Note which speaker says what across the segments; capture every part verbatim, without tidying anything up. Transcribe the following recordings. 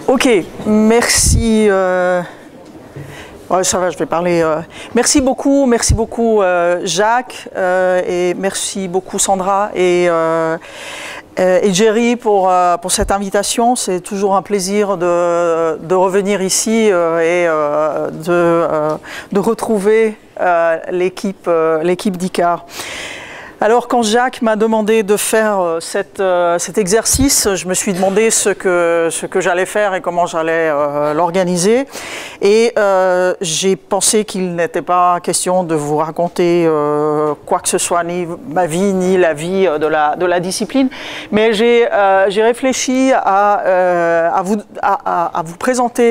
Speaker 1: Ok, merci. Euh... Ouais, ça va, je vais parler. Euh... Merci beaucoup, merci beaucoup euh, Jacques, euh, et merci beaucoup Sandra et, euh, et Jerry pour, euh, pour cette invitation. C'est toujours un plaisir de, de revenir ici euh, et euh, de, euh, de retrouver euh, l'équipe euh, l'équipe d'ICAR. Alors, quand Jacques m'a demandé de faire euh, cette, euh, cet exercice, je me suis demandé ce que, ce que j'allais faire et comment j'allais euh, l'organiser. Et euh, j'ai pensé qu'il n'était pas question de vous raconter euh, quoi que ce soit, ni ma vie, ni la vie de la, de la discipline. Mais j'ai euh, j'ai réfléchi à, euh, à, vous, à, à, à vous présenter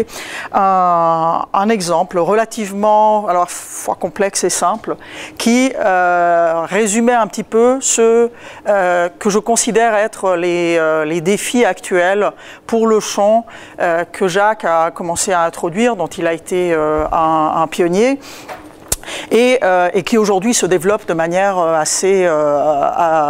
Speaker 1: un, un exemple relativement, alors, à la fois complexe et simple, qui euh, résumait un petit peu ce euh, que je considère être les, euh, les défis actuels pour le champ euh, que Jacques a commencé à introduire, dont il a été euh, un, un pionnier. Et, euh, et qui aujourd'hui se développe de manière assez, euh,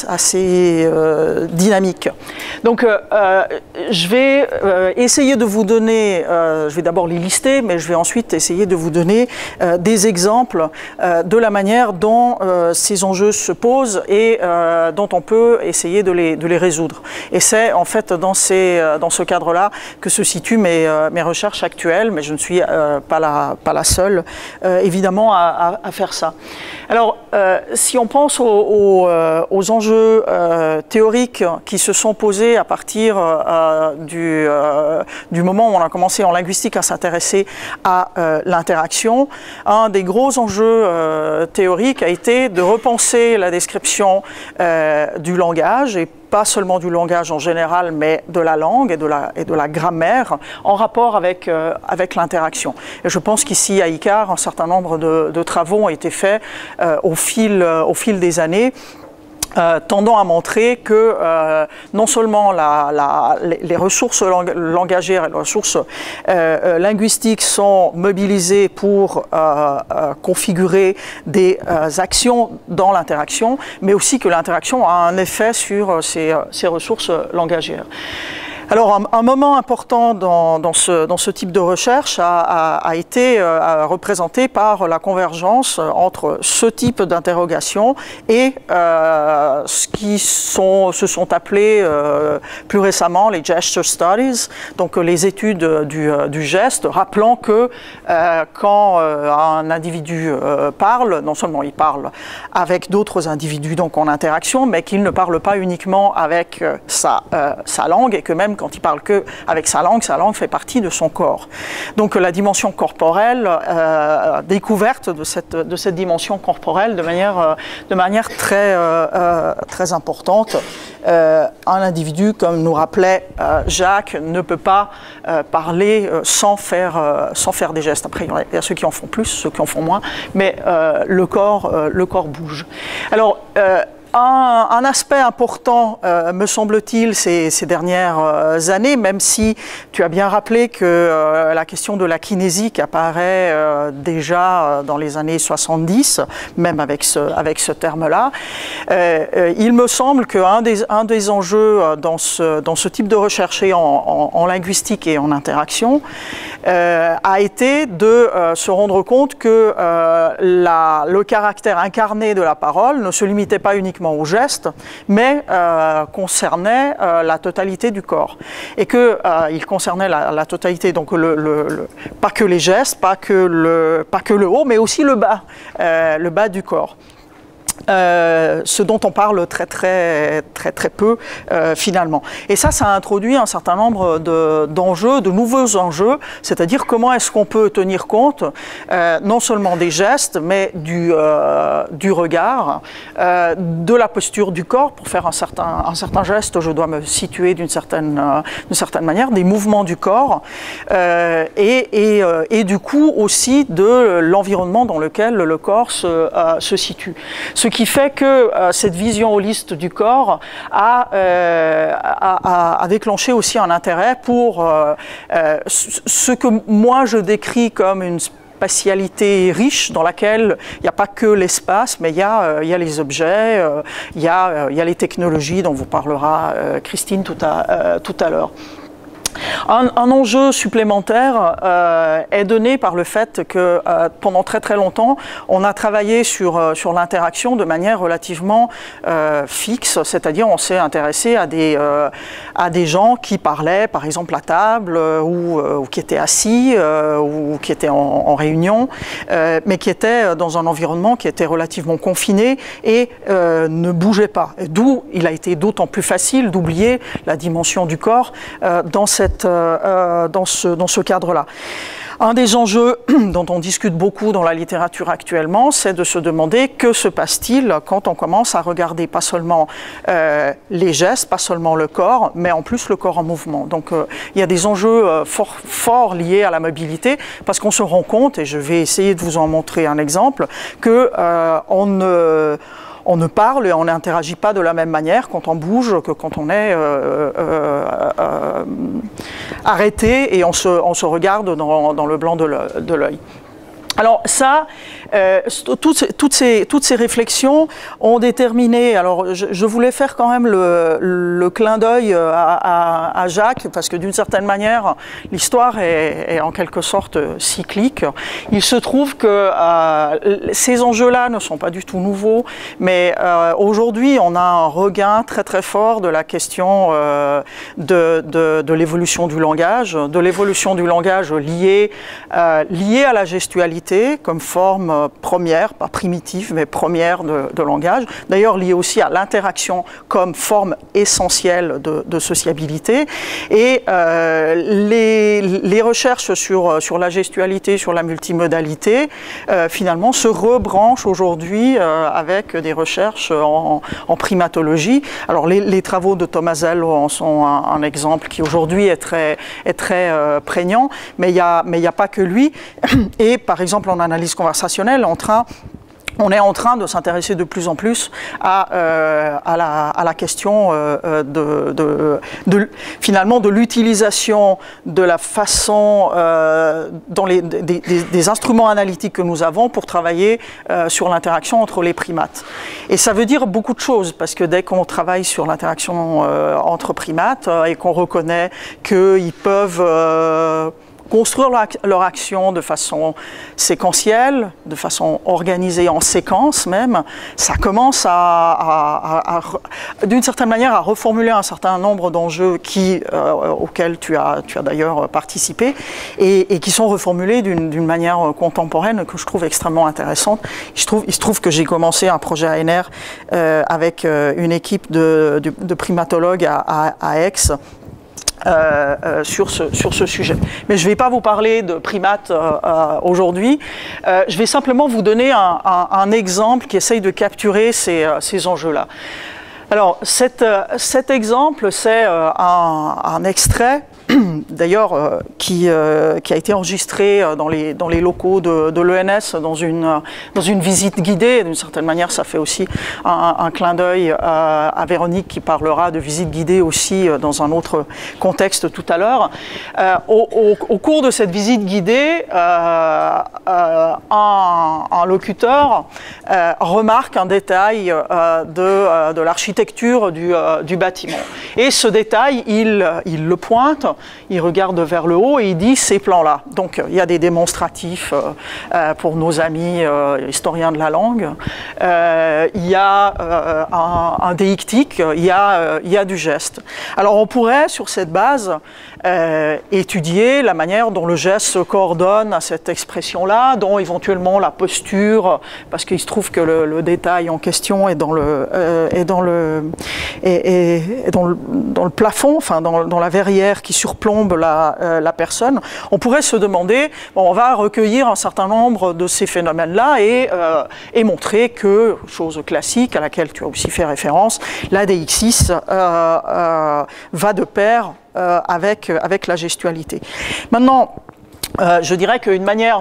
Speaker 1: assez euh, dynamique. Donc euh, je vais euh, essayer de vous donner, euh, je vais d'abord les lister, mais je vais ensuite essayer de vous donner euh, des exemples euh, de la manière dont euh, ces enjeux se posent et euh, dont on peut essayer de les, de les résoudre. Et c'est en fait dans, ces, dans ce cadre-là que se situent mes, euh, mes recherches actuelles, mais je ne suis euh, pas, la, pas la seule, euh, évidemment, À, à, à faire ça. Alors, euh, si on pense aux, aux, euh, aux enjeux euh, théoriques qui se sont posés à partir euh, du, euh, du moment où on a commencé en linguistique à s'intéresser à euh, l'interaction, un des gros enjeux euh, théoriques a été de repenser la description euh, du langage, et pas seulement du langage en général, mais de la langue et de la, et de la grammaire en rapport avec, euh, avec l'interaction. Et je pense qu'ici, à ICAR, un certain nombre de, de travaux ont été faits euh, au, fil, euh, au fil des années, Euh, tendant à montrer que euh, non seulement la, la, les, les ressources lang langagères et les ressources euh, euh, linguistiques sont mobilisées pour euh, euh, configurer des euh, actions dans l'interaction, mais aussi que l'interaction a un effet sur euh, ces, ces ressources langagères. Alors, un, un moment important dans, dans, ce, dans ce type de recherche a, a, a été euh, représenté par la convergence entre ce type d'interrogation et euh, ce qui sont, se sont appelés euh, plus récemment les gesture studies, donc les études du, du geste, rappelant que euh, quand euh, un individu euh, parle, non seulement il parle avec d'autres individus, donc en interaction, mais qu'il ne parle pas uniquement avec euh, sa, euh, sa langue, et que même quand il parle que avec sa langue, sa langue fait partie de son corps. Donc la dimension corporelle, euh, découverte de cette, de cette dimension corporelle de manière, euh, de manière très, euh, euh, très importante. Euh, un individu, comme nous rappelait euh, Jacques, ne peut pas euh, parler euh, sans, faire, euh, sans faire des gestes. Après, il y a ceux qui en font plus, ceux qui en font moins, mais euh, le, corps, euh, le corps bouge. Alors, euh, Un, un aspect important, euh, me semble-t-il, ces, ces dernières euh, années, même si tu as bien rappelé que euh, la question de la kinésique apparaît euh, déjà euh, dans les années soixante-dix, même avec ce, avec ce terme-là, euh, euh, il me semble qu'un des, un des enjeux dans ce, dans ce type de recherche en, en, en linguistique et en interaction euh, a été de euh, se rendre compte que euh, la, le caractère incarné de la parole ne se limitait pas uniquement au geste, mais euh, concernait euh, la totalité du corps. Et qu'il euh, concernait la, la totalité, donc le, le, le, pas que les gestes, pas que le, pas que le haut, mais aussi le bas, euh, le bas du corps. Euh, ce dont on parle très très très très peu euh, finalement. Et ça, ça a introduit un certain nombre de, d'enjeux, de nouveaux enjeux, c'est-à-dire comment est-ce qu'on peut tenir compte euh, non seulement des gestes, mais du, euh, du regard, euh, de la posture du corps. Pour faire un certain, un certain geste, je dois me situer d'une certaine, euh, d'une certaine manière, des mouvements du corps, euh, et, et, euh, et du coup aussi de l'environnement dans lequel le corps se, euh, se situe. Ce qui fait que euh, cette vision holiste du corps a, euh, a, a déclenché aussi un intérêt pour euh, euh, ce que moi je décris comme une spatialité riche dans laquelle il n'y a pas que l'espace, mais il y a, euh, il y a les objets, euh, il y a, euh, il y a les technologies dont vous parlera euh, Christine tout à, euh, tout à l'heure. Un, un enjeu supplémentaire euh, est donné par le fait que euh, pendant très très longtemps, on a travaillé sur, euh, sur l'interaction de manière relativement euh, fixe, c'est-à-dire on s'est intéressé à des, euh, à des gens qui parlaient par exemple à table euh, ou, euh, ou qui étaient assis euh, ou qui étaient en, en réunion, euh, mais qui étaient dans un environnement qui était relativement confiné et euh, ne bougeait pas. D'où il a été d'autant plus facile d'oublier la dimension du corps euh, dans cette Euh, dans ce, dans ce cadre-là. Un des enjeux dont on discute beaucoup dans la littérature actuellement, c'est de se demander que se passe-t-il quand on commence à regarder pas seulement euh, les gestes, pas seulement le corps, mais en plus le corps en mouvement. Donc euh, il y a des enjeux euh, forts fort liés à la mobilité, parce qu'on se rend compte, et je vais essayer de vous en montrer un exemple, que euh, on ne... On ne parle et on n'interagit pas de la même manière quand on bouge que quand on est euh, euh, euh, arrêté et on se, on se regarde dans, dans le blanc de l'œil. Alors ça, euh, toutes, toutes, ces, toutes ces réflexions ont déterminé, alors je, je voulais faire quand même le, le clin d'œil à, à, à Jacques, parce que d'une certaine manière, l'histoire est, est en quelque sorte cyclique. Il se trouve que euh, ces enjeux-là ne sont pas du tout nouveaux, mais euh, aujourd'hui on a un regain très très fort de la question euh, de, de, de l'évolution du langage, de l'évolution du langage liée, euh, liée à la gestualité, comme forme première, pas primitive, mais première de, de langage. D'ailleurs, liée aussi à l'interaction comme forme essentielle de, de sociabilité. Et euh, les, les recherches sur, sur la gestualité, sur la multimodalité, euh, finalement, se rebranchent aujourd'hui euh, avec des recherches en, en primatologie. Alors, les, les travaux de Thomas Zell en sont un, un exemple qui aujourd'hui est très, est très euh, prégnant, mais il n'y a, mais il n'y a pas que lui. Et par exemple, en analyse conversationnelle, en train, on est en train de s'intéresser de plus en plus à, euh, à, la, à la question euh, de, de, de, finalement de l'utilisation de la façon, euh, dans les, des, des, des instruments analytiques que nous avons pour travailler euh, sur l'interaction entre les primates. Et ça veut dire beaucoup de choses, parce que dès qu'on travaille sur l'interaction euh, entre primates euh, et qu'on reconnaît qu'ils peuvent euh, construire leur action de façon séquentielle, de façon organisée en séquence même, ça commence à, à, à, à d'une certaine manière à reformuler un certain nombre d'enjeux qui, euh, auxquels tu as, tu as d'ailleurs participé et, et qui sont reformulés d'une d'une manière contemporaine que je trouve extrêmement intéressante. Je trouve, il se trouve que j'ai commencé un projet A N R euh, avec euh, une équipe de, de, de primatologues à, à, à Aix, Euh, euh, sur, ce, sur ce sujet. Mais je ne vais pas vous parler de primates euh, euh, aujourd'hui. Euh, je vais simplement vous donner un, un, un exemple qui essaye de capturer ces, ces enjeux-là. Alors, cet, cet exemple, c'est euh, un, un extrait, d'ailleurs, euh, qui, euh, qui a été enregistré dans les, dans les locaux de, de l'E N S dans une, dans une visite guidée. D'une certaine manière, ça fait aussi un, un clin d'œil à, à Véronique qui parlera de visite guidée aussi dans un autre contexte tout à l'heure. Euh, au, au, au cours de cette visite guidée, euh, euh, un, un locuteur euh, remarque un détail euh, de, euh, de l'architecture du, euh, du bâtiment. Et ce détail, il, il le pointe, il regarde vers le haut et il dit ces plans-là. Donc il y a des démonstratifs euh, pour nos amis euh, historiens de la langue. Euh, il y a euh, un, un déictique, il y a, euh, il y a du geste. Alors on pourrait, sur cette base, euh, étudier la manière dont le geste se coordonne à cette expression-là, dont éventuellement la posture, parce qu'il se trouve que le, le détail en question est dans le, euh, est dans le, est, est, est dans le, dans le plafond, enfin dans, dans la verrière qui surplombe la, euh, la personne. On pourrait se demander, bon, on va recueillir un certain nombre de ces phénomènes-là et, euh, et montrer que, chose classique à laquelle tu as aussi fait référence, la deixis euh, euh, va de pair euh, avec, avec la gestualité. Maintenant, euh, je dirais qu'une manière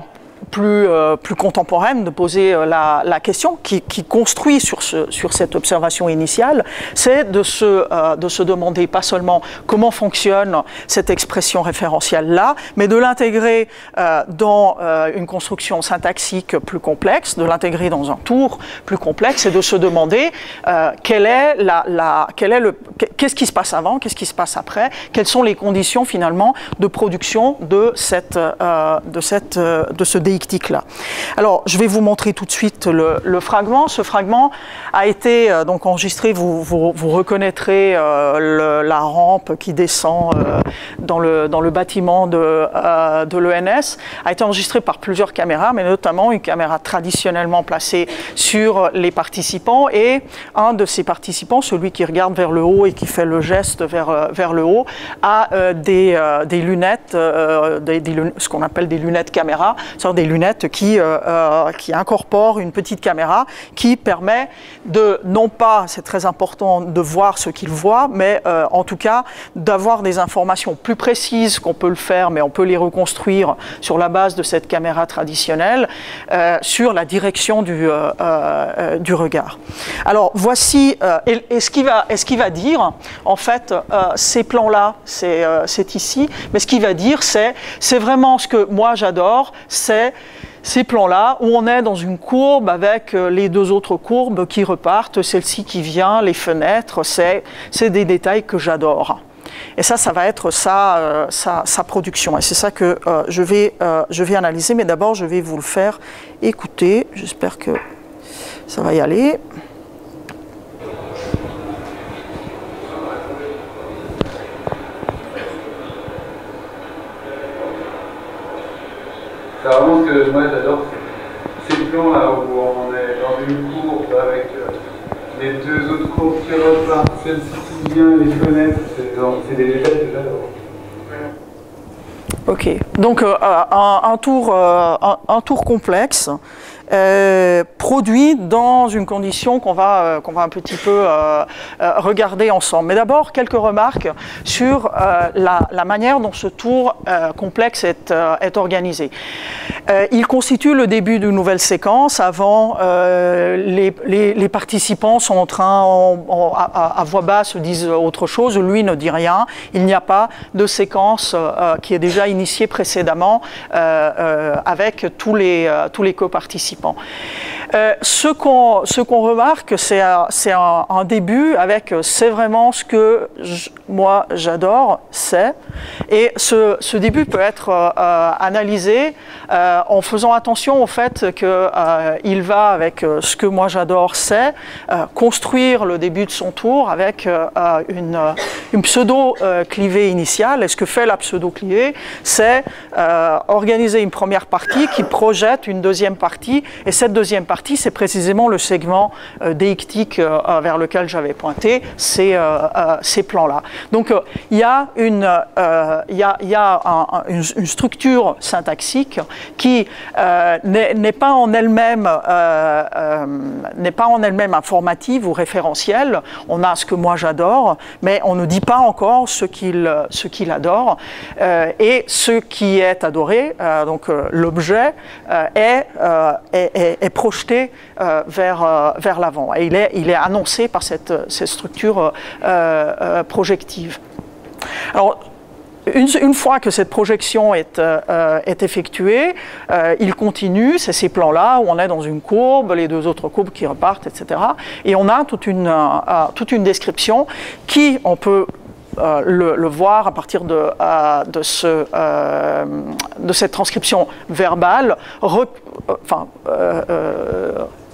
Speaker 1: plus, euh, plus contemporaine de poser euh, la, la question, qui, qui construit sur, ce, sur cette observation initiale, c'est de, euh, de se demander pas seulement comment fonctionne cette expression référentielle-là, mais de l'intégrer euh, dans euh, une construction syntaxique plus complexe, de l'intégrer dans un tour plus complexe, et de se demander euh, quelle est la, la, quel est le, qu'est-ce qui se passe avant, qu'est-ce qui se passe après, quelles sont les conditions finalement de production de, cette, euh, de, cette, euh, de ce déictique-là. Alors, je vais vous montrer tout de suite le, le fragment. Ce fragment a été euh, donc enregistré, vous, vous, vous reconnaîtrez euh, le, la rampe qui descend euh, dans, le, dans le bâtiment de, euh, de l'E N S, a été enregistré par plusieurs caméras, mais notamment une caméra traditionnellement placée sur les participants, et un de ces participants, celui qui regarde vers le haut et qui fait le geste vers, vers le haut, a euh, des, euh, des lunettes, euh, des, des, ce qu'on appelle des lunettes caméra, c'est-à-dire des lunettes qui, euh, euh, qui incorporent une petite caméra qui permet de, non pas, c'est très important de voir ce qu'il voit, mais euh, en tout cas d'avoir des informations plus précises qu'on peut le faire, mais on peut les reconstruire sur la base de cette caméra traditionnelle, euh, sur la direction du, euh, euh, du regard. Alors voici, euh, et, et ce qu'il va, et ce qu'il va dire, en fait, euh, ces plans-là, c'est euh, ici, mais ce qu'il va dire, c'est c'est vraiment ce que moi j'adore, c'est ces plans-là où on est dans une courbe avec les deux autres courbes qui repartent, celle-ci qui vient, les fenêtres, c'est des détails que j'adore. Et ça, ça va être sa, euh, sa, sa production. Et c'est ça que euh, je, vais, euh, je vais analyser, mais d'abord je vais vous le faire écouter. J'espère que ça va y aller.
Speaker 2: C'est vraiment ce que moi j'adore, ces plans là où on est dans une courbe avec euh, les deux autres courbes qui repartent, celle-ci qui vient, les fenêtres, c'est des détails que j'adore.
Speaker 1: Ok, donc euh, un, un, tour, euh, un, un tour complexe. Euh, produit dans une condition qu'on va, euh, qu'on va un petit peu euh, euh, regarder ensemble. Mais d'abord, quelques remarques sur euh, la, la manière dont ce tour euh, complexe est, euh, est organisé. Euh, il constitue le début d'une nouvelle séquence. Avant, euh, les, les, les participants sont en train, en, en, à, à voix basse, disent autre chose. Lui ne dit rien. Il n'y a pas de séquence euh, qui est déjà initiée précédemment euh, euh, avec tous les, euh, tous les coparticipants. Euh, ce qu'on ce qu'on remarque, c'est un, un, un début avec c'est vraiment ce que je, moi j'adore, c'est. Et ce, ce début peut être euh, analysé euh, en faisant attention au fait qu'il euh, va avec euh, ce que moi j'adore, c'est euh, construire le début de son tour avec euh, une, une pseudo-clivée initiale. Et ce que fait la pseudo-clivée, c'est euh, organiser une première partie qui projette une deuxième partie. Et cette deuxième partie, c'est précisément le segment euh, déictique euh, vers lequel j'avais pointé, ces, euh, euh, ces plans-là. Donc, euh, il y a, une, euh, il y a, il y a un, un, une, une structure syntaxique qui euh, n'est pas en elle-même euh, euh, n'est pas en elle-même informative ou référentielle. On a ce que moi j'adore, mais on ne dit pas encore ce qu'il ce qu'il adore. Euh, et ce qui est adoré, euh, donc euh, l'objet, euh, est, euh, est, est, est projeté euh, vers, euh, vers l'avant. Et il est, il est annoncé par cette, cette structure euh, euh, projective. Alors, Une, une fois que cette projection est, euh, est effectuée, euh, il continue, c'est ces plans-là où on est dans une courbe, les deux autres courbes qui repartent, et cetera. Et on a toute une, euh, toute une description qui, on peut euh, le, le voir à partir de, euh, de, ce, euh, de cette transcription verbale, re, euh, enfin, euh, euh,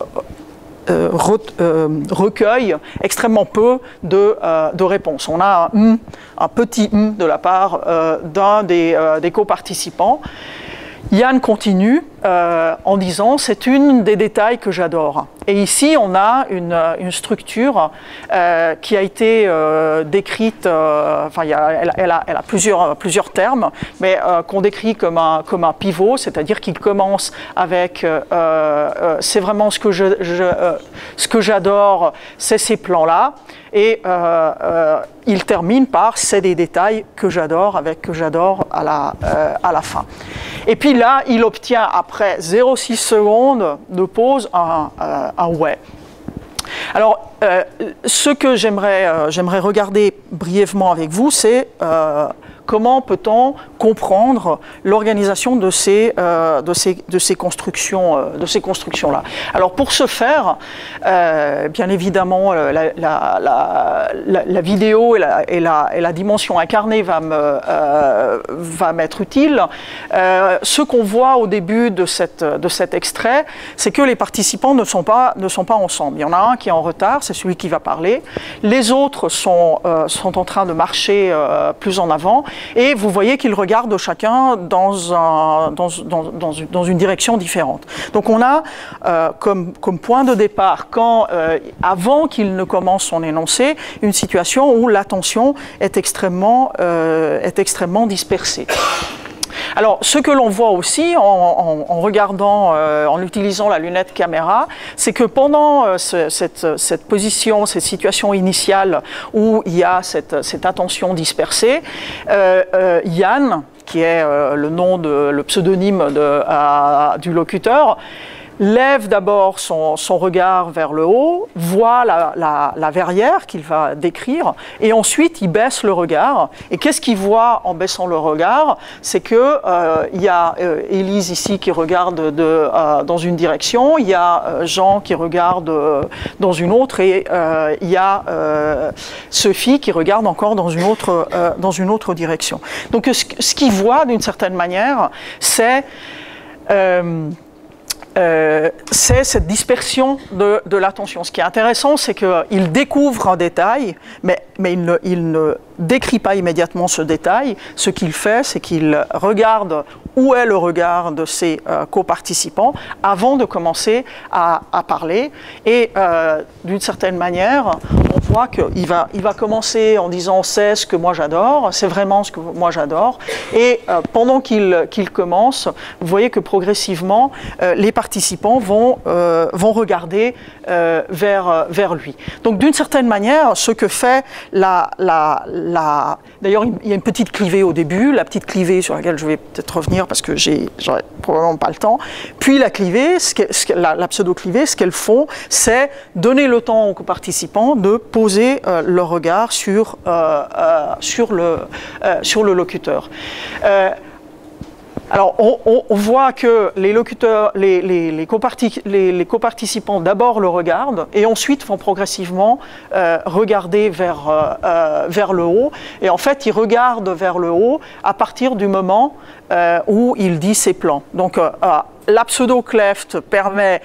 Speaker 1: Euh, re, euh, recueille extrêmement peu de, euh, de réponses. On a un, mm, un petit mm de la part euh, d'un des, euh, des coparticipants. Yann continue euh, en disant « c'est une des détails que j'adore ». Et ici, on a une, une structure euh, qui a été euh, décrite, euh, enfin, il y a, elle, elle, a, elle a plusieurs, plusieurs termes, mais euh, qu'on décrit comme un, comme un pivot, c'est-à-dire qu'il commence avec euh, euh, « c'est vraiment ce que je, je, euh, ce que j'adore, c'est ces plans-là ». Et euh, euh, il termine par « c'est des détails que j'adore » avec « que j'adore » à la, euh, à la fin. Et puis là, il obtient après zéro virgule six secondes de pause un, un, un ouais. Alors, euh, ce que j'aimerais euh, j'aimerais regarder brièvement avec vous, c'est euh, comment peut-on comprendre l'organisation de ces, euh, de ces, de ces constructions, euh, de ces constructions-là. Alors, pour ce faire, euh, bien évidemment, la, la, la, la, la vidéo et la, et, la, et la dimension incarnée va me, euh, va m'être utile. Euh, ce qu'on voit au début de, cette, de cet extrait, c'est que les participants ne sont pas, ne sont pas ensemble. Il y en a un qui est en retard, c'est celui qui va parler. Les autres sont, euh, sont en train de marcher euh, plus en avant. Et vous voyez qu'ils regardent chacun dans, un, dans, dans, dans, une, dans une direction différente. Donc on a euh, comme, comme point de départ, quand, euh, avant qu'il ne commence son énoncé, une situation où l'attention est extrêmement, euh, est extrêmement dispersée. Alors, ce que l'on voit aussi en, en, en regardant, euh, en utilisant la lunette caméra, c'est que pendant euh, ce, cette, cette position, cette situation initiale où il y a cette, cette attention dispersée, euh, euh, Yann, qui est euh, le nom de, le pseudonyme de, euh, du locuteur, lève d'abord son, son regard vers le haut, voit la, la, la verrière qu'il va décrire, et ensuite il baisse le regard. Et qu'est-ce qu'il voit en baissant le regard? C'est qu'il euh, y a euh, Élise ici qui regarde de, euh, dans une direction, il y a euh, Jean qui regarde euh, dans une autre, et euh, il y a euh, Sophie qui regarde encore dans une autre, euh, dans une autre direction. Donc ce, ce qu'il voit d'une certaine manière, c'est... Euh, Euh, c'est cette dispersion de, de l'attention. Ce qui est intéressant, c'est qu'il découvre un détail, mais, mais il, ne, il ne décrit pas immédiatement ce détail. Ce qu'il fait, c'est qu'il regarde où est le regard de ses euh, coparticipants avant de commencer à, à parler. Et euh, d'une certaine manière, on voit qu'il va, il va commencer en disant « c'est ce que moi j'adore, c'est vraiment ce que moi j'adore ». Et euh, pendant qu'il qu'il commence, vous voyez que progressivement, euh, les participants vont, euh, vont regarder euh, vers, vers lui. Donc d'une certaine manière, ce que fait la... la, la... D'ailleurs, il y a une petite clivée au début, la petite clivée sur laquelle je vais peut-être revenir parce que j'ai probablement pas le temps. Puis la clivée, ce que, ce que, la, la pseudo-clivée, ce qu'elles font, c'est donner le temps aux participants de poser euh, leur regard sur, euh, euh, sur, le, euh, sur le locuteur. Euh, Alors, on, on, on voit que les locuteurs, les, les, les, copartic les, les coparticipants d'abord le regardent et ensuite vont progressivement euh, regarder vers, euh, vers le haut. Et en fait, ils regardent vers le haut à partir du moment euh, où il dit ses plans. Donc, euh, la pseudo-cleft permet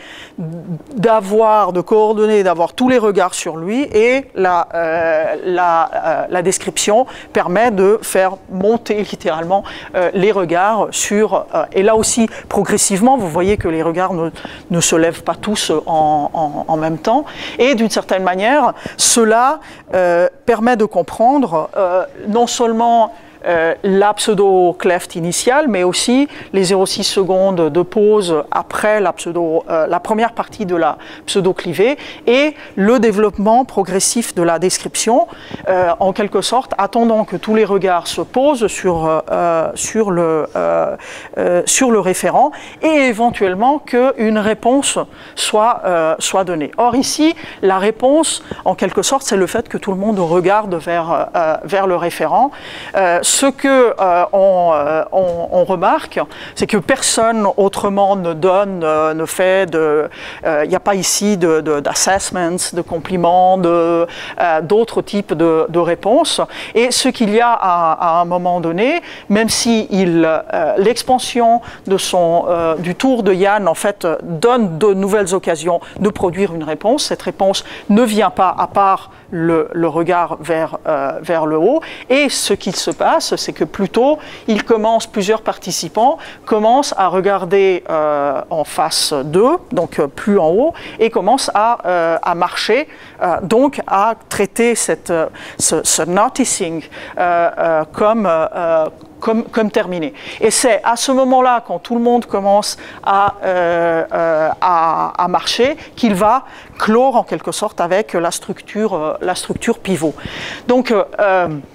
Speaker 1: d'avoir, de coordonner, d'avoir tous les regards sur lui, et la, euh, la, euh, la description permet de faire monter littéralement euh, les regards sur... Euh, et là aussi, progressivement, vous voyez que les regards ne, ne se lèvent pas tous en, en, en même temps. Et d'une certaine manière, cela euh, permet de comprendre euh, non seulement Euh, la pseudo-cleft initiale, mais aussi les zéro virgule six secondes de pause après la, pseudo, euh, la première partie de la pseudo-clivée, et le développement progressif de la description, euh, en quelque sorte, attendant que tous les regards se posent sur, euh, sur, le, euh, euh, sur le référent, et éventuellement qu'une réponse soit, euh, soit donnée. Or ici, la réponse, en quelque sorte, c'est le fait que tout le monde regarde vers, euh, vers le référent. Euh, Ce que euh, on, euh, on, on remarque, c'est que personne autrement ne donne, euh, ne fait de... Il euh, n'y a pas ici d'assessments, de, de, de compliments, d'autres euh, types de, de réponses. Et ce qu'il y a à, à un moment donné, même si euh, l'expansion euh, du tour de Yann, en fait, donne de nouvelles occasions de produire une réponse, cette réponse ne vient pas à part le, le regard vers, euh, vers le haut. Et ce qu'il se passe, c'est que plutôt, ils commencent, plusieurs participants commencent à regarder euh, en face d'eux, donc euh, plus en haut, et commencent à, euh, à marcher, euh, donc à traiter cette, ce, ce noticing euh, euh, comme, euh, comme, comme terminé. Et c'est à ce moment-là, quand tout le monde commence à, euh, euh, à, à marcher, qu'il va clore en quelque sorte avec la structure, euh, la structure pivot. Donc, euh,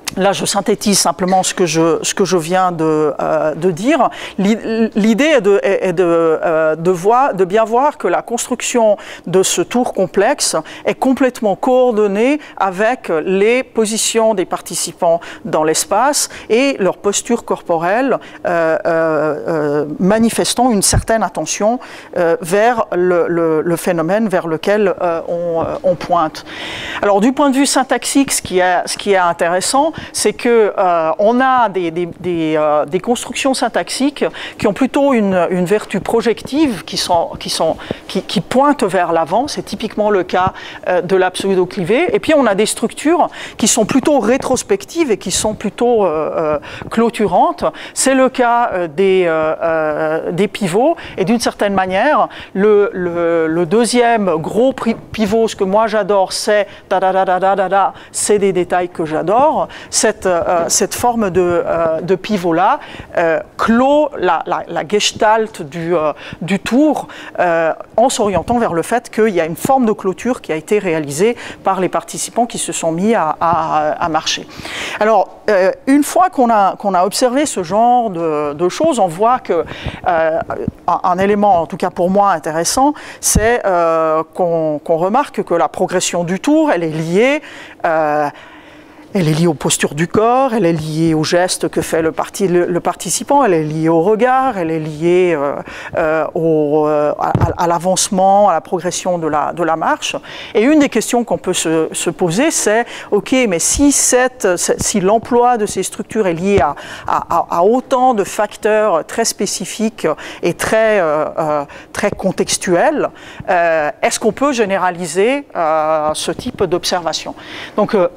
Speaker 1: Là, je synthétise simplement ce que je, ce que je viens de, euh, de dire. L'idée est, de, est de, euh, de, voir, de bien voir que la construction de ce tour complexe est complètement coordonnée avec les positions des participants dans l'espace et leur posture corporelle euh, euh, manifestant une certaine attention euh, vers le, le, le phénomène vers lequel euh, on, on pointe. Alors, du point de vue syntaxique, ce qui est, ce qui est intéressant, c'est que euh, on a des, des, des, euh, des constructions syntaxiques qui ont plutôt une, une vertu projective, qui, sont, qui, sont, qui, qui pointent vers l'avant. C'est typiquement le cas euh, de la pseudo-clivée. Et puis on a des structures qui sont plutôt rétrospectives et qui sont plutôt euh, euh, clôturantes. C'est le cas euh, des, euh, euh, des pivots. Et d'une certaine manière, le, le, le deuxième gros pivot, ce que moi j'adore, c'est da da da da da da da, c'est des détails que j'adore. Cette, euh, cette forme de, euh, de pivot-là euh, clôt la, la, la gestalt du, euh, du tour euh, en s'orientant vers le fait qu'il y a une forme de clôture qui a été réalisée par les participants qui se sont mis à, à, à marcher. Alors, euh, une fois qu'on a, qu'on a observé ce genre de, de choses, on voit que euh, un, un élément, en tout cas pour moi, intéressant, c'est euh, qu'on qu'on remarque que la progression du tour, elle est liée euh, Elle est liée aux postures du corps, elle est liée aux gestes que fait le, parti, le, le participant, elle est liée au regard, elle est liée euh, euh, au, euh, à, à l'avancement, à la progression de la, de la marche. Et une des questions qu'on peut se, se poser, c'est ok, mais si, cette, si l'emploi de ces structures est lié à, à, à autant de facteurs très spécifiques et très, euh, euh, très contextuels, euh, est-ce qu'on peut généraliser euh, ce type d'observation? Donc, euh,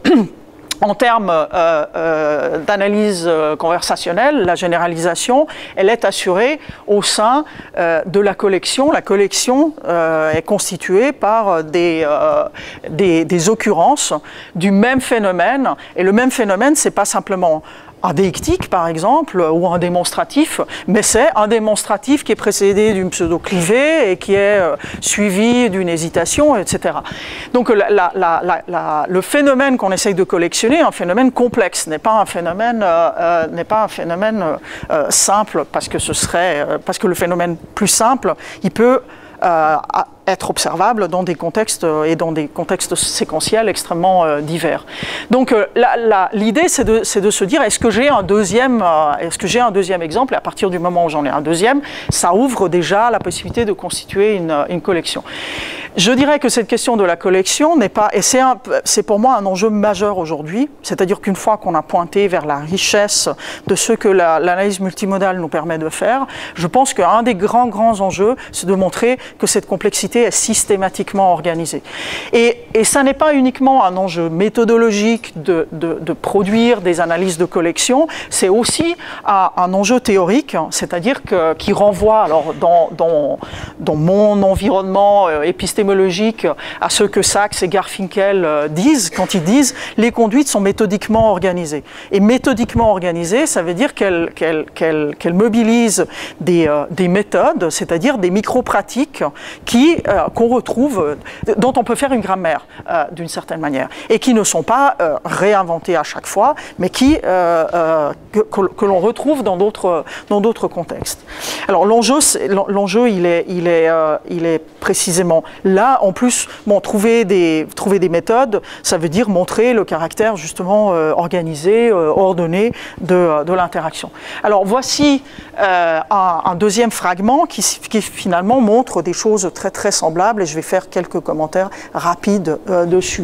Speaker 1: en termes euh, euh, d'analyse euh, conversationnelle, la généralisation, elle est assurée au sein euh, de la collection. La collection euh, est constituée par des, euh, des, des occurrences du même phénomène. Et le même phénomène, c'est pas simplement un déictique, par exemple, ou un démonstratif, mais c'est un démonstratif qui est précédé d'une pseudo-clivée et qui est euh, suivi d'une hésitation, et cetera. Donc la, la, la, la, le phénomène qu'on essaye de collectionner, un phénomène complexe, n'est pas un phénomène, euh, euh, n'est pas un phénomène euh, simple, parce que ce serait, euh, parce que le phénomène plus simple, il peut euh, être observable dans des contextes et dans des contextes séquentiels extrêmement euh, divers. Donc euh, l'idée c'est de, c'est de se dire est-ce que j'ai un deuxième euh, est-ce que j'ai un deuxième exemple, et à partir du moment où j'en ai un deuxième, ça ouvre déjà la possibilité de constituer une, une collection. Je dirais que cette question de la collection n'est pas, et c'est, un, c'est pour moi un enjeu majeur aujourd'hui, c'est-à-dire qu'une fois qu'on a pointé vers la richesse de ce que la, l'analyse multimodale nous permet de faire, je pense qu'un des grands grands enjeux, c'est de montrer que cette complexité est systématiquement organisée. Et, et ça n'est pas uniquement un enjeu méthodologique de, de, de produire des analyses de collection, c'est aussi un, un enjeu théorique, c'est-à-dire que, qui renvoie alors dans, dans, dans mon environnement euh, épistémologique à ce que Sachs et Garfinkel euh, disent quand ils disent les conduites sont méthodiquement organisées. Et méthodiquement organisées, ça veut dire qu'elles, qu'elles, qu'elles, qu'elles mobilisent des, euh, des méthodes, c'est-à-dire des micro-pratiques qui Euh, qu'on retrouve, euh, dont on peut faire une grammaire euh, d'une certaine manière, et qui ne sont pas euh, réinventées à chaque fois, mais qui, euh, euh, que, que, que l'on retrouve dans d'autres, dans d'autres contextes. Alors l'enjeu, l'enjeu il, est, il, est, euh, il est précisément là. En plus, bon, trouver, des, trouver des méthodes, ça veut dire montrer le caractère justement euh, organisé, euh, ordonné de, de l'interaction. Alors voici euh, un, un deuxième fragment qui, qui finalement montre des choses très très semblables, et je vais faire quelques commentaires rapides euh, dessus.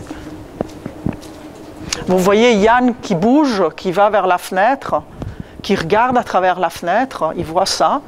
Speaker 1: Vous voyez Yann qui bouge, qui va vers la fenêtre, qui regarde à travers la fenêtre, il voit ça.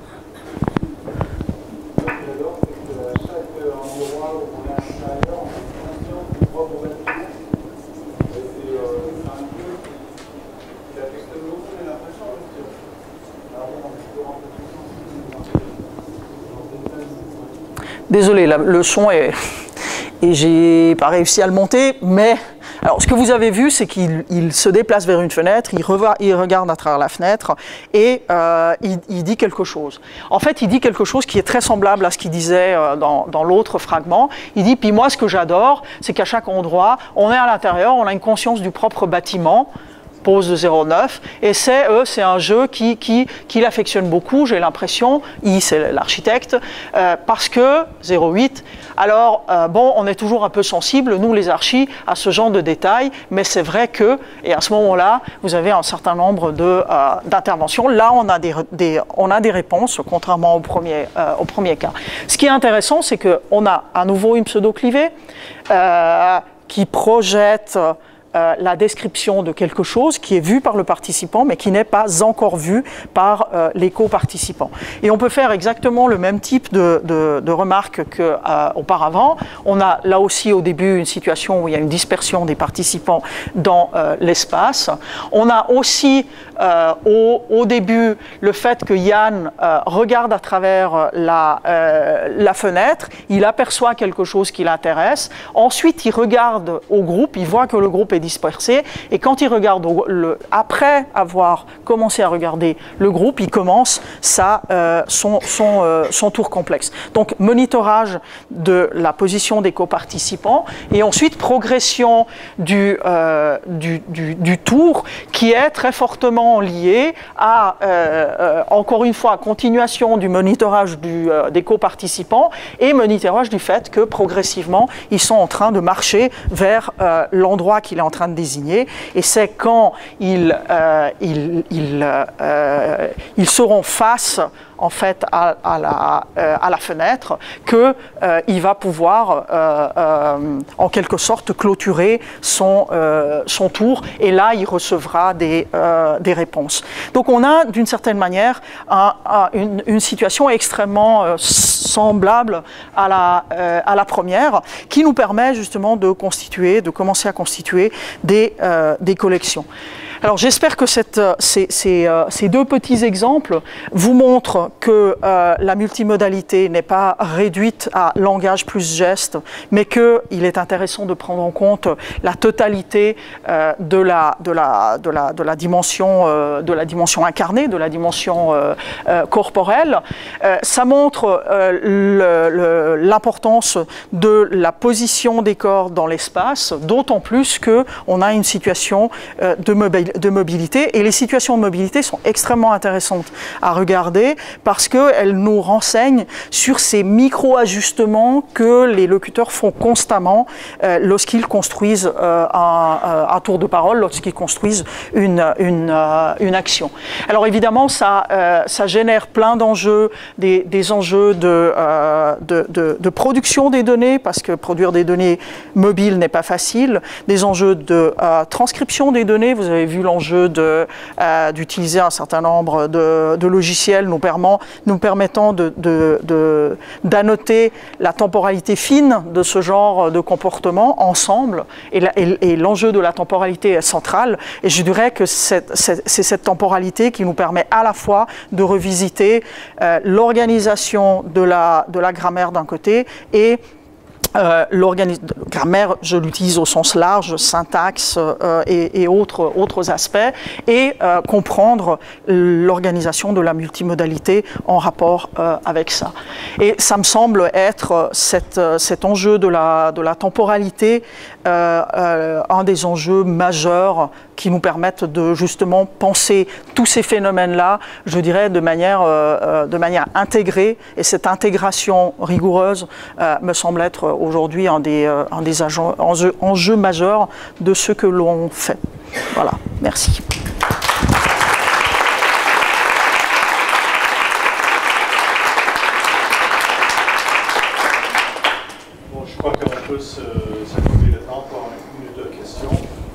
Speaker 1: Désolé, le son est... et j'ai pas réussi à le monter, mais... Alors, ce que vous avez vu, c'est qu'il il se déplace vers une fenêtre, il, revoit, il regarde à travers la fenêtre et euh, il, il dit quelque chose. En fait, il dit quelque chose qui est très semblable à ce qu'il disait euh, dans, dans l'autre fragment. Il dit, puis moi, ce que j'adore, c'est qu'à chaque endroit, on est à l'intérieur, on a une conscience du propre bâtiment, pose de zéro neuf, et c'est eux, c'est un jeu qui, qui, qui l'affectionne beaucoup, j'ai l'impression, I c'est l'architecte, euh, parce que zéro huit, alors euh, bon, on est toujours un peu sensible, nous les archis, à ce genre de détails, mais c'est vrai que, et à ce moment-là, vous avez un certain nombre de, euh, d'interventions, là on a des, des, on a des réponses, contrairement au premier, euh, au premier cas. Ce qui est intéressant, c'est qu'on a à nouveau une pseudo-clivée, euh, qui projette euh, la description de quelque chose qui est vu par le participant, mais qui n'est pas encore vu par euh, les co-participants. Et on peut faire exactement le même type de, de, de remarques qu'auparavant. Euh, on a là aussi au début une situation où il y a une dispersion des participants dans euh, l'espace. On a aussi euh, au, au début le fait que Yann euh, regarde à travers la, euh, la fenêtre, il aperçoit quelque chose qui l'intéresse. Ensuite, il regarde au groupe, il voit que le groupe est dispersé, et quand il regarde, au, le, après avoir commencé à regarder le groupe, il commence sa, euh, son, son, euh, son tour complexe. Donc, monitorage de la position des coparticipants, et ensuite progression du, euh, du, du, du tour, qui est très fortement lié à, euh, euh, encore une fois, continuation du monitorage du, euh, des coparticipants, et monitorage du fait que progressivement, ils sont en train de marcher vers euh, l'endroit qu'il est en train de désigner, et c'est quand ils, euh, ils, ils, euh, ils seront face en fait à, à, la, euh, à la fenêtre qu'il euh, va pouvoir euh, euh, en quelque sorte clôturer son, euh, son tour, et là il recevra des, euh, des réponses. Donc on a d'une certaine manière un, un, une, une situation extrêmement euh, semblable à la, euh, à la première, qui nous permet justement de constituer, de commencer à constituer des, euh, des collections. Alors j'espère que cette, ces, ces, ces deux petits exemples vous montrent que euh, la multimodalité n'est pas réduite à langage plus geste, mais qu'il est intéressant de prendre en compte la totalité euh, de, la, de, la, de, la, de, la dimension, euh, de la dimension incarnée, de la dimension euh, euh, corporelle. Euh, ça montre euh, l'importance de la position des corps dans l'espace, d'autant plus qu'on a une situation euh, de mobilité de mobilité, et les situations de mobilité sont extrêmement intéressantes à regarder parce qu'elles nous renseignent sur ces micro-ajustements que les locuteurs font constamment euh, lorsqu'ils construisent euh, un, un tour de parole, lorsqu'ils construisent une, une, euh, une action. Alors évidemment, ça, euh, ça génère plein d'enjeux, des, des enjeux de, euh, de, de, de production des données, parce que produire des données mobiles n'est pas facile, des enjeux de euh, transcription des données, vous avez vu l'enjeu d'utiliser euh, un certain nombre de, de logiciels nous, permet, nous permettant d'annoter la temporalité fine de ce genre de comportement ensemble, et, et, et l'enjeu de la temporalité est central, et je dirais que c'est cette temporalité qui nous permet à la fois de revisiter euh, l'organisation de la, de la grammaire d'un côté, et Euh, grammaire, je l'utilise au sens large, syntaxe euh, et, et autres, autres aspects, et euh, comprendre l'organisation de la multimodalité en rapport euh, avec ça. Et ça me semble être cette, cet enjeu de la, de la temporalité euh, euh, un des enjeux majeurs qui nous permettent de justement penser tous ces phénomènes-là, je dirais, de manière, euh, de manière intégrée, et cette intégration rigoureuse euh, me semble être aujourd'hui un des, euh, un des enjeux, enjeux majeurs de ce que l'on fait. Voilà, merci.
Speaker 3: Bon, je crois qu'on peut s'accorder le temps pour une minute de questions.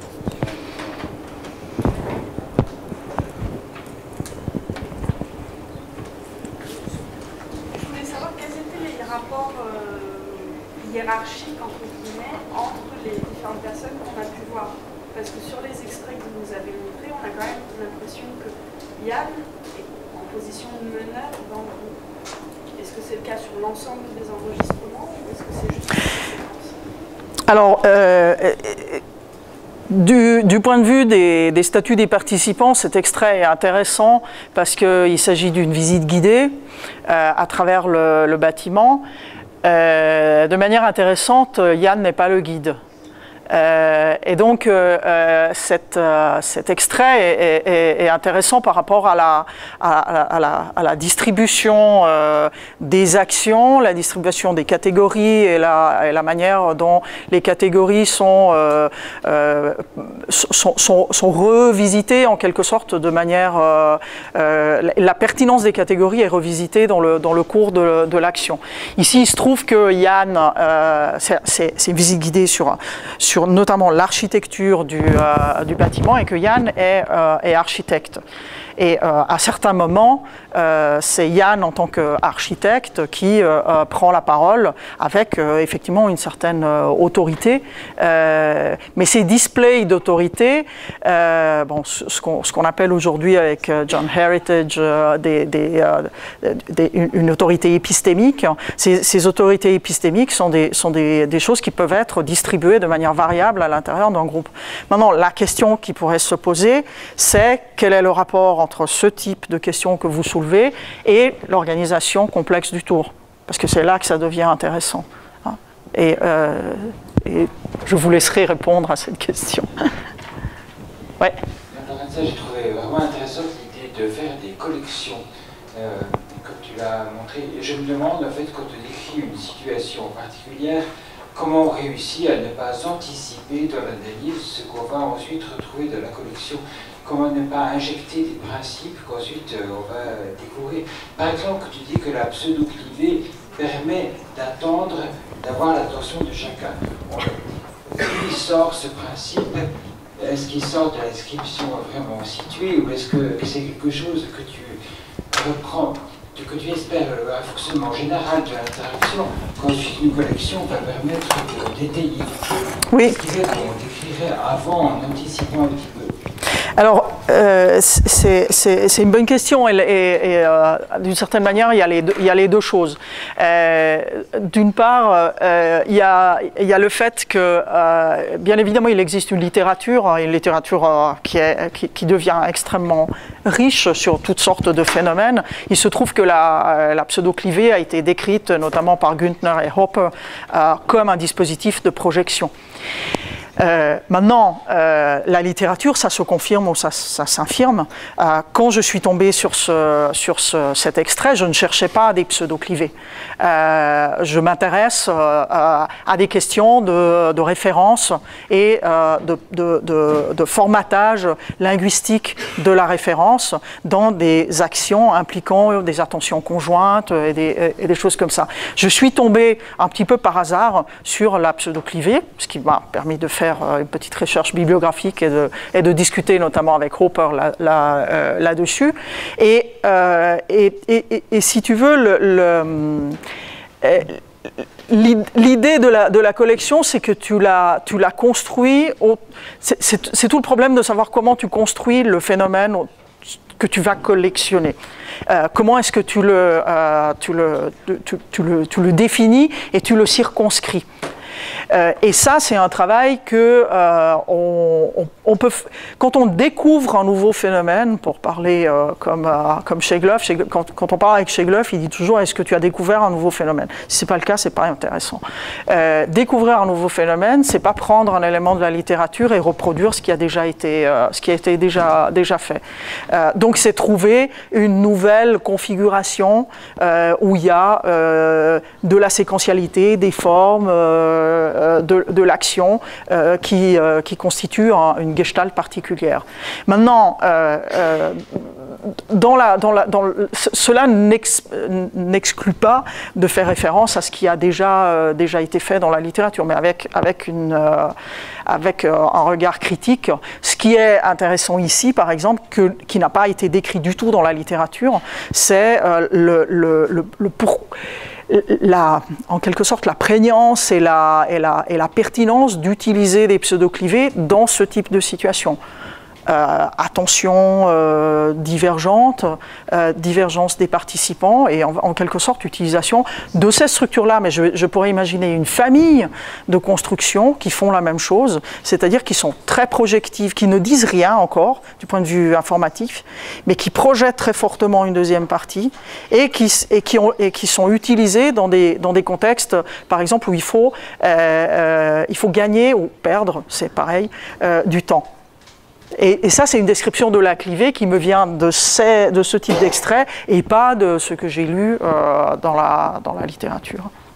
Speaker 4: Je voulais savoir quels étaient les rapports euh, hiérarchiques entre guillemets entre les différentes personnes qu'on a pu voir. Parce que sur les extraits que vous nous avez montrés, on a quand même l'impression que Yann est en position de meneur dans le groupe. Est-ce que c'est le cas sur l'ensemble des enregistrements ou est-ce que c'est juste une séquence?
Speaker 1: Alors, euh, du, du point de vue des, des statuts des participants, cet extrait est intéressant parce qu'il s'agit d'une visite guidée euh, à travers le, le bâtiment. Euh, de manière intéressante, Yann n'est pas le guide. Euh, et donc, euh, cet, euh, cet extrait est, est, est intéressant par rapport à la, à, à la, à la distribution euh, des actions, la distribution des catégories et la, et la manière dont les catégories sont, euh, euh, sont, sont, sont revisitées en quelque sorte de manière... Euh, euh, la pertinence des catégories est revisitée dans le, dans le cours de, de l'action. Ici, il se trouve que Yann, euh, c'est une visite guidée sur, sur notamment l'architecture du, euh, du bâtiment et que Yann est, euh, est architecte. Et euh, à certains moments, euh, c'est Yann en tant qu'architecte qui euh, euh, prend la parole avec euh, effectivement une certaine euh, autorité. Euh, mais ces displays d'autorité, euh, bon, ce qu'on ce qu'on appelle aujourd'hui avec John Heritage euh, des, des, euh, des, une, une autorité épistémique, ces, ces autorités épistémiques sont, des, sont des, des choses qui peuvent être distribuées de manière variable à l'intérieur d'un groupe. Maintenant, la question qui pourrait se poser, c'est quel est le rapport entre ce type de questions que vous soulevez et l'organisation complexe du tour, parce que c'est là que ça devient intéressant. Hein. Et, euh, et je vous laisserai répondre à cette question. Ouais.
Speaker 5: Dans ça, j'ai trouvé vraiment intéressante l'idée de faire des collections, euh, comme tu l'as montré. Et je me demande, en fait, quand on décrit une situation particulière, comment on réussit à ne pas anticiper dans l'analyse ce qu'on va ensuite retrouver dans la collection. Comment ne pas injecter des principes qu'ensuite euh, on va découvrir. Par exemple, tu dis que la pseudo-clivée permet d'attendre, d'avoir l'attention de chacun. D'où il sort ce principe? Est-ce qu'il sort de la description vraiment située ou est-ce que c'est quelque chose que tu reprends, que tu espères un fonctionnement général de l'interaction qu'ensuite une collection va permettre de détailler?
Speaker 1: Oui.
Speaker 5: Ce qui fait qu'on décrirait avant en anticipant un petit peu.
Speaker 1: Alors, euh, c'est une bonne question et, et, et euh, d'une certaine manière, il y a les deux, il y a les deux choses. Euh, d'une part, euh, il, y a, il y a le fait que, euh, bien évidemment, il existe une littérature, une littérature euh, qui, est, qui, qui devient extrêmement riche sur toutes sortes de phénomènes. Il se trouve que la, la pseudo-clivée a été décrite, notamment par Günther et Hopper, euh, comme un dispositif de projection. Euh, maintenant, euh, la littérature, ça se confirme ou ça, ça s'infirme. Euh, quand je suis tombée sur, ce, sur ce, cet extrait, je ne cherchais pas des pseudo-clivés. Euh, je m'intéresse euh, à, à des questions de, de référence et euh, de, de, de, de formatage linguistique de la référence dans des actions impliquant des attentions conjointes et des, et des choses comme ça. Je suis tombée un petit peu par hasard sur la pseudo-clivée, ce qui m'a permis de faire une petite recherche bibliographique et de, et de discuter notamment avec Hopper là, là, euh, là-dessus. Et, euh, et, et, et si tu veux, le, le, euh, l'idée de la, de la collection, c'est que tu la, tu la construis, c'est tout le problème de savoir comment tu construis le phénomène que tu vas collectionner. Euh, comment est-ce que tu le, euh, tu, le, tu, tu, le, tu le définis et tu le circonscris. Euh, et ça, c'est un travail que euh, on, on, on peut, quand on découvre un nouveau phénomène, pour parler euh, comme, euh, comme Shegloff, quand, quand on parle avec Shegloff, il dit toujours: est-ce que tu as découvert un nouveau phénomène? Si ce n'est pas le cas, c'est pas intéressant. Euh, découvrir un nouveau phénomène, c'est pas prendre un élément de la littérature et reproduire ce qui a déjà été, euh, ce qui a été déjà, déjà fait. Euh, donc c'est trouver une nouvelle configuration euh, où il y a euh, de la séquentialité, des formes, euh, de, de l'action euh, qui, euh, qui constitue un, une gestalt particulière. Maintenant, euh, euh, dans la, dans la, dans le, cela n'exclut pas de faire référence à ce qui a déjà, euh, déjà été fait dans la littérature, mais avec, avec, une, euh, avec euh, un regard critique. Ce qui est intéressant ici, par exemple, que, qui n'a pas été décrit du tout dans la littérature, c'est euh, le, le, le, le pour, la, en quelque sorte la prégnance et la, et la, et la pertinence d'utiliser des pseudo-clivés dans ce type de situation. euh, attention euh, divergente, euh, divergence des participants et en, en quelque sorte utilisation de ces structures-là. Mais je, je pourrais imaginer une famille de constructions qui font la même chose, c'est-à-dire qui sont très projectives, qui ne disent rien encore du point de vue informatif, mais qui projettent très fortement une deuxième partie et qui, et qui, ont, et qui sont utilisées dans des, dans des contextes, par exemple, où il faut, euh, euh, il faut gagner ou perdre, c'est pareil, euh, du temps. Et, et ça, c'est une description de la clivée qui me vient de, ces, de ce type d'extrait et pas de ce que j'ai lu euh, dans la, dans la littérature.